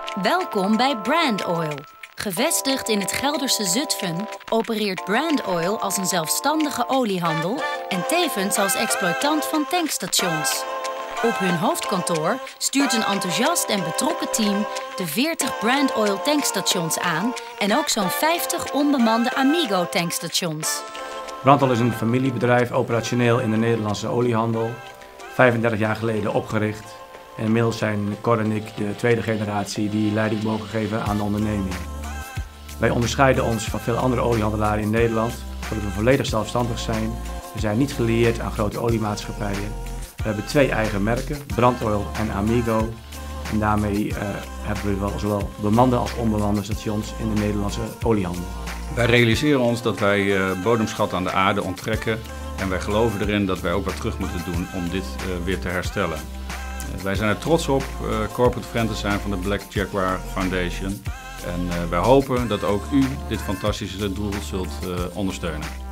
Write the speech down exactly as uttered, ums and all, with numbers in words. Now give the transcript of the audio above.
Welkom bij Brand Oil. Gevestigd in het Gelderse Zutphen opereert Brand Oil als een zelfstandige oliehandel en tevens als exploitant van tankstations. Op hun hoofdkantoor stuurt een enthousiast en betrokken team de veertig Brand Oil tankstations aan en ook zo'n vijftig onbemande Amigo tankstations. Brand Oil is een familiebedrijf, operationeel in de Nederlandse oliehandel. vijfendertig jaar geleden opgericht. En inmiddels zijn Cor en ik de tweede generatie die leiding mogen geven aan de onderneming. Wij onderscheiden ons van veel andere oliehandelaren in Nederland, doordat we volledig zelfstandig zijn. We zijn niet gelieerd aan grote oliemaatschappijen. We hebben twee eigen merken, Brand Oil en Amigo. En daarmee uh, hebben we wel zowel bemande als onbemande stations in de Nederlandse oliehandel. Wij realiseren ons dat wij uh, bodemschat aan de aarde onttrekken. En wij geloven erin dat wij ook wat terug moeten doen om dit uh, weer te herstellen. Uh, wij zijn er trots op uh, corporate friend te zijn van de Black Jaguar Foundation. En uh, wij hopen dat ook u dit fantastische doel zult uh, ondersteunen.